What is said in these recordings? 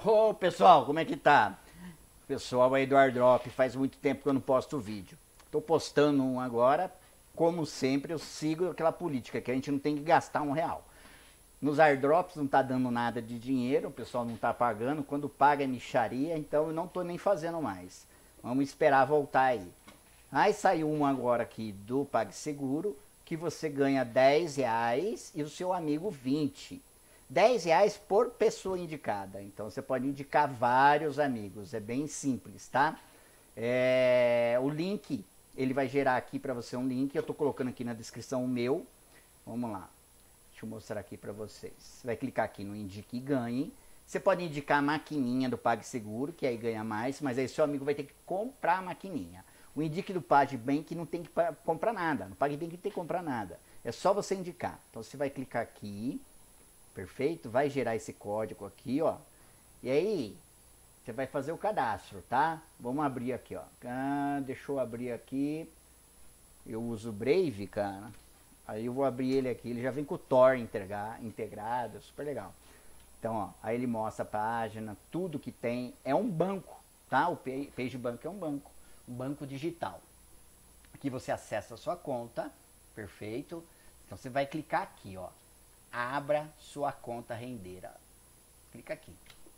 Ô pessoal, como é que tá? Pessoal aí do Airdrop, faz muito tempo que eu não posto vídeo. Tô postando um agora, como sempre, eu sigo aquela política que a gente não tem que gastar R$ 1. Nos airdrops não tá dando nada de dinheiro, o pessoal não tá pagando, quando paga é mixaria, então eu não tô nem fazendo mais. Vamos esperar voltar aí. Aí saiu um agora aqui do PagSeguro, que você ganha R$ 10 e o seu amigo 20. R$ 10 por pessoa indicada. Então você pode indicar vários amigos. É bem simples, tá? O link, ele vai gerar aqui para você um link. Eu estou colocando aqui na descrição o meu. Vamos lá. Deixa eu mostrar aqui para vocês. Você vai clicar aqui no Indique e Ganhe. Você pode indicar a maquininha do PagSeguro, que aí ganha mais, mas aí seu amigo vai ter que comprar a maquininha. O Indique do PagBank não tem que comprar nada. No PagBank não tem que comprar nada. É só você indicar. Então você vai clicar aqui. Perfeito? Vai gerar esse código aqui, ó. E aí, você vai fazer o cadastro, tá? Vamos abrir aqui, ó. Deixa eu abrir aqui. Eu uso o Brave, cara. Aí eu vou abrir ele aqui. Ele já vem com o Tor integrado, super legal. Então, ó, aí ele mostra a página, tudo que tem. É um banco, tá? O PageBank é um banco digital. Aqui você acessa a sua conta, perfeito? Então você vai clicar aqui, ó. Abra sua conta rendeira. Clica aqui.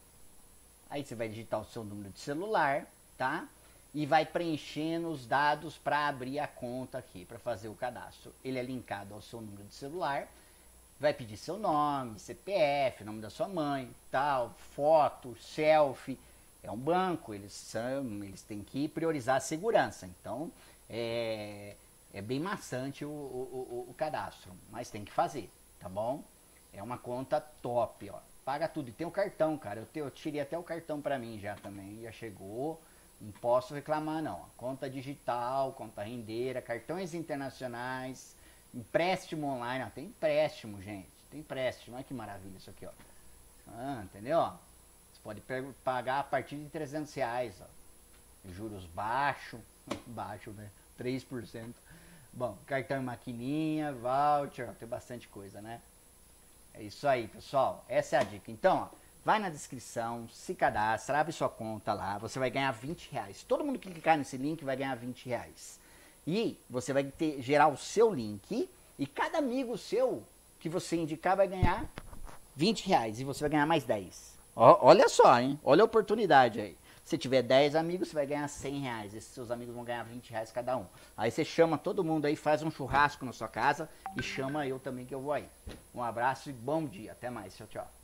Aí você vai digitar o seu número de celular, tá? E vai preenchendo os dados para abrir a conta aqui, para fazer o cadastro. Ele é linkado ao seu número de celular. Vai pedir seu nome, CPF, nome da sua mãe, tal, foto, selfie. É um banco, eles têm que priorizar a segurança. Então, é bem maçante o cadastro, mas tem que fazer. Tá bom? É uma conta top, ó. Paga tudo. E tem o cartão, cara. Eu tirei até o cartão pra mim já também. Já chegou. Não posso reclamar, não. Conta digital, conta rendeira, cartões internacionais, empréstimo online. Tem empréstimo, gente. Tem empréstimo. Olha que maravilha isso aqui, ó. Entendeu? Você pode pagar a partir de R$ 300, ó. Juros baixo, né? 3%. Bom, cartão e maquininha, voucher, ó, tem bastante coisa, né? É isso aí, pessoal. Essa é a dica. Então, ó, vai na descrição, se cadastra, abre sua conta lá, você vai ganhar R$ 20. Todo mundo que clicar nesse link vai ganhar R$ 20. E você vai gerar o seu link e cada amigo seu que você indicar vai ganhar R$ 20 e você vai ganhar mais 10. Ó, olha só, hein? Olha a oportunidade aí. Se tiver 10 amigos, você vai ganhar R$ 100. Esses seus amigos vão ganhar R$ 20 cada um. Aí você chama todo mundo aí, faz um churrasco na sua casa e chama eu também que eu vou aí. Um abraço e bom dia. Até mais. Tchau, tchau.